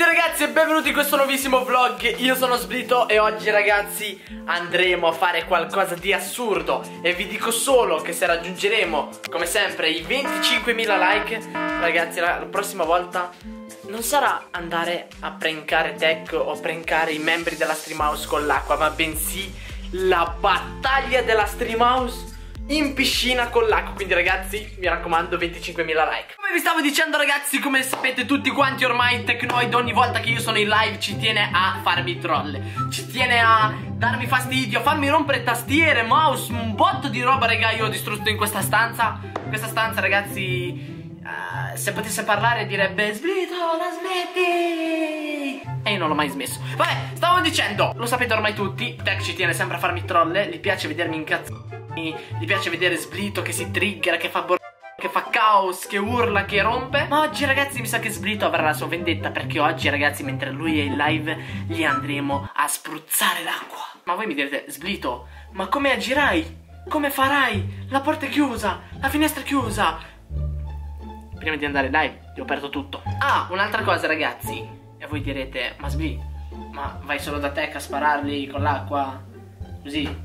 ragazzi e benvenuti in questo nuovissimo vlog. Io sono Sblito e oggi ragazzi andremo a fare qualcosa di assurdo. E vi dico solo che se raggiungeremo come sempre i 25.000 like, ragazzi, la prossima volta non sarà andare a prankare Tech o prankare i membri della Streamhouse con l'acqua, ma bensì la battaglia della Streamhouse in piscina con l'acqua. Quindi ragazzi mi raccomando 25.000 like. Come vi stavo dicendo ragazzi, come sapete tutti quanti ormai, Tecnoid ogni volta che io sono in live ci tiene a farmi troll, ci tiene a darmi fastidio, a farmi rompere tastiere, mouse, un botto di roba raga. Io ho distrutto in questa stanza. Questa stanza ragazzi, se potesse parlare direbbe Sblito la smetti. E io non l'ho mai smesso. Vabbè, stavo dicendo, lo sapete ormai tutti, Tech ci tiene sempre a farmi troll, gli piace vedermi incazzare, gli piace vedere Sblito che si trigger, che fa che fa caos, che urla, che rompe. Ma oggi ragazzi mi sa che Sblito avrà la sua vendetta, perché oggi ragazzi mentre lui è in live gli andremo a spruzzare l'acqua. Ma voi mi direte Sblito, ma come agirai? Come farai? La porta è chiusa, la finestra è chiusa. Prima di andare live gli ho aperto tutto. Ah, un'altra cosa ragazzi, e voi direte ma Sblito, ma vai solo da Tech a spararli con l'acqua così?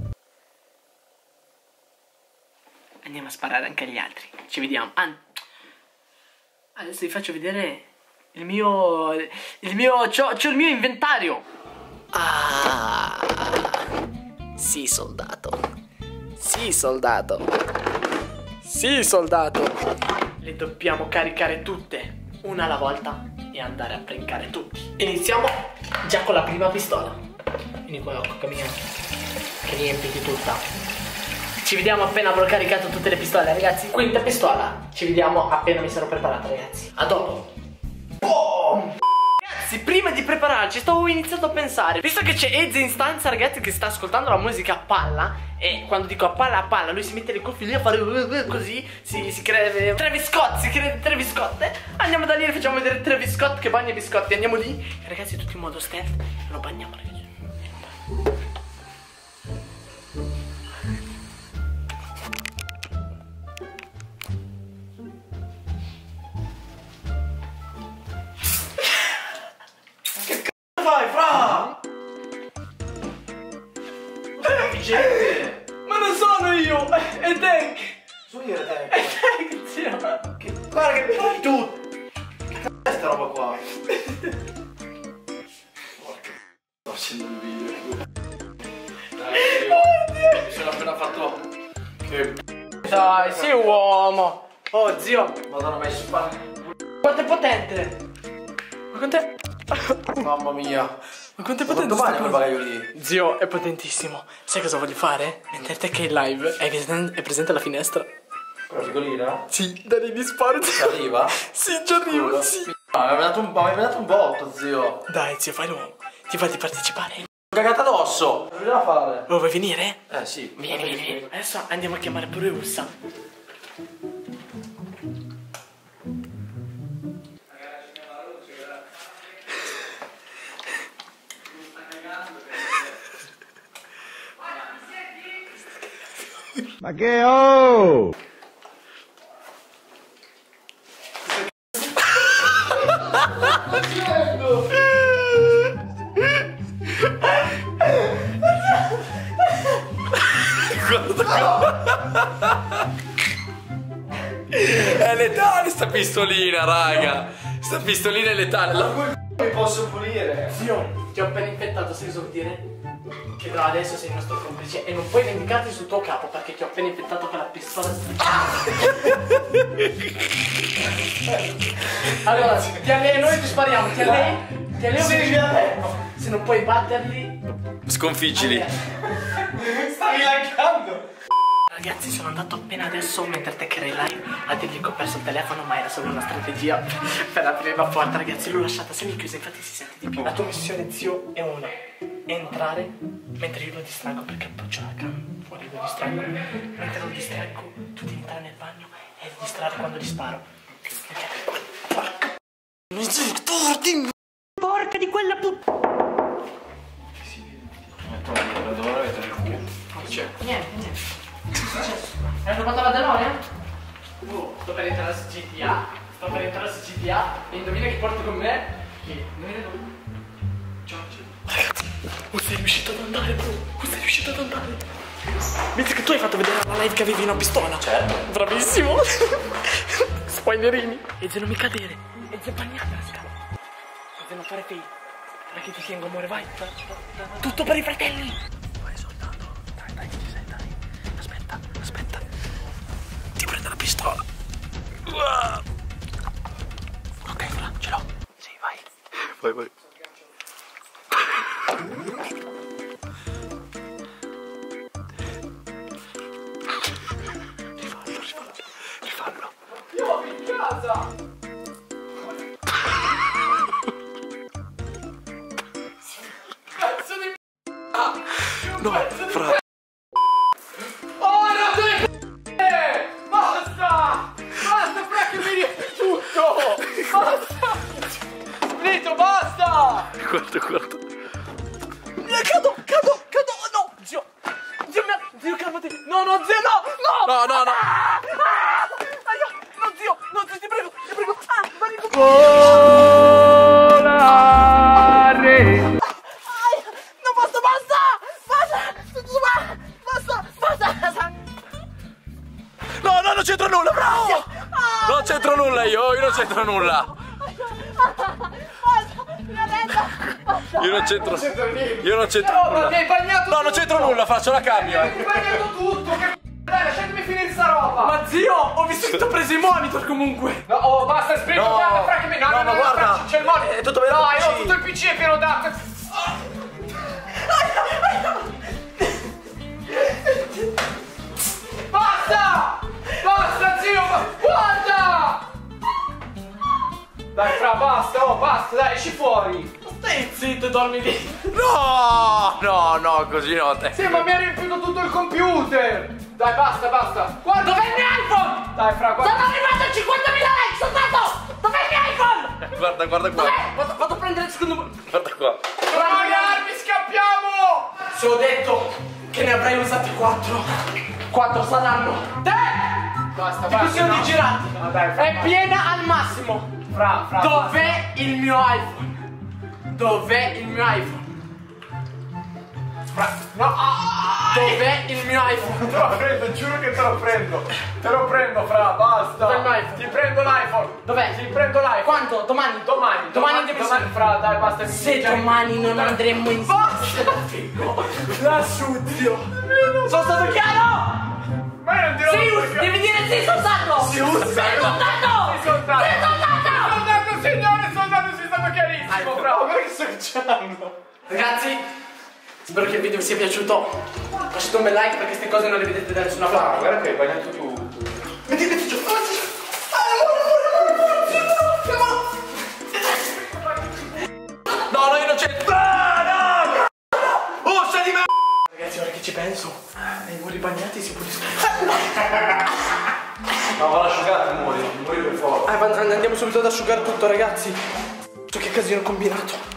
Andiamo a sparare anche agli altri. Ci vediamo. Adesso vi faccio vedere il mio c'ho il mio inventario. Sì soldato. Sì soldato. Sì soldato. Le dobbiamo caricare tutte una alla volta e andare a prankare tutti. Iniziamo già con la prima pistola. Vieni qua cocca mia, che riempiti tutta. Ci vediamo appena avrò caricato tutte le pistole ragazzi. Quinta pistola. Ci vediamo appena mi sarò preparato ragazzi. A dopo. Boom! Ragazzi, prima di prepararci stavo iniziando a pensare, visto che c'è Eze in stanza ragazzi che sta ascoltando la musica a palla, e quando dico a palla lui si mette le cuffie lì a fare così, si crea Travis Scott, si crea Travis Scott. Andiamo da lì e facciamo vedere Travis Scott che bagna i biscotti. Andiamo lì e ragazzi tutti in modo stealth lo bagniamo ragazzi. Vai, fra! Gente! Ma non sono io! È Tech! Sono io e Tech! È Tech, zio! Guarda che fai tu! Che cazzo è sta roba qua? Porca, sto facendo un video. Dai, mi sono appena fatto. Che dai, sei uomo! Oh, zio! Madonna, ma spara. Quanto è potente! Ma quanto è... Mamma mia! Ma quanto è potente domani sta quel cosa? bagaglio lì? Zio, è potentissimo. Sai cosa voglio fare? Mentre te che è in live, è presente la finestra? Quella piccolina? Sì, da lì mi sparo. Ci arriva? Sì, ci arrivo, sì. Ma mi hai dato un botto, zio. Dai, zio, fai l'uomo. Ti va di partecipare? Cagata addosso! Cosa bisogna fare? Oh, vuoi venire? Sì. Vieni. Adesso andiamo a chiamare pure Ursa. Ma che oh! È letale sta pistolina, raga! Sta pistolina è letale. Mi posso pulire? Zio, ti ho appena infettato, sai cosa vuol dire? Che da adesso sei il nostro complice e non puoi vendicarti sul tuo capo perché ti ho appena infettato con la pistola. Allora, ti alleno e ti spariamo, ti alleno e se non puoi batterli, Sconfiggili. stavi laggando. Ragazzi, sono andato appena adesso mentre te che eri live a dirgli che ho perso il telefono, ma era solo una strategia per aprire la porta. Ragazzi, l'ho lasciata semichiusa, infatti si sente di più. La tua missione, zio, è una: entrare mentre io lo distraggo, perché poi c'ho la cam fuori, lo distraggo. Mentre lo distraggo, tu devi entrare nel bagno e distrarre quando gli sparo. Porca porca di quella puttana. Niente. Hai rubato la DeLorean? Sto per entrare su GTA. E indovina chi porto con me? Ragazzi, sei riuscito ad andare, bro. Sei riuscito ad andare. Visto che tu hai fatto vedere la live che avevi una pistola. Certo. Bravissimo. Spoilerini. E se non mi cadere. E se bagnata la scala. E se non fare fail. Perché ti tengo, amore, vai. Tutto per i fratelli. Vai, soldato. Dai, ci sei, dai. Aspetta. Ti prendo la pistola. Ok, Fra, ce l'ho. Sì, vai. Vai. Rifallo. Io vado in casa. Cazzo di No, Fra. Oh, no, basta, Fra, che mi tutto. Basta. Splito, basta. Guarda. Cado, no, zio, calmati. No, zio, no. No. No, zio, ti prego. Vieni tu. Volare. No, basta. No, non c'entro nulla, bravo! Non c'entro nulla io non c'entro nulla. Io non c'entro nulla. Mi hai bagnato. No, non c'entro nulla, faccio la cambio. Mi hai bagnato tutto. Che dai, lasciatemi finire sta roba. Ma zio, ho visto che ti ho preso i monitor comunque. No, oh, basta, spinto, No, Fra, che mi no, ma guarda, c'è il monitor. è tutto vero. No, io ho tutto il PC è pieno d'acqua. Basta, zio, guarda! Dai, Fra, basta, dai, esci fuori. Stai zitto, dormi lì. No, così no. Sì, ma mi ha riempito tutto il computer. Dai, basta. Guarda, dov'è il mio iPhone? Dai, Fra, guarda. Sono arrivato a 50.000 like, soldato! Dov'è il mio iPhone? Guarda qua. Dov'è? Vado a prendere il secondo. Guarda qua. Armi, scappiamo! Se ho detto che ne avrei usati 4 saranno te! Basta. Di girati. È piena al massimo. Fra. Dov'è il mio iPhone? Fra. No. Dov'è il mio iPhone? Te lo prendo, giuro che te lo prendo, Fra, basta. Dov'è il mio iPhone? Ti prendo l'iPhone. Dov'è? Ti prendo l'iPhone. Quanto? Domani, Fra, dai, basta. se domani non andremo in Basta. lassù, zio. Sono stato chiaro? Ma io non ti Sì, devi dire sì, soldato! Sì, soldato. Soldato! Signore, soldato, sei stato chiarissimo, Fra. Ma che stai facendo? Ragazzi, spero che il video vi sia piaciuto. Lasciate un bel like perché queste cose non le vedete da nessuna parte. Guarda che hai bagnato tu. Metti giù. No, io non c'entro. No! Oh, sei di me! Ragazzi, ora che ci penso, i muri bagnati si puliscono. No, va asciugato i muri per forza. Andiamo subito ad asciugare tutto, ragazzi. Che casino combinato.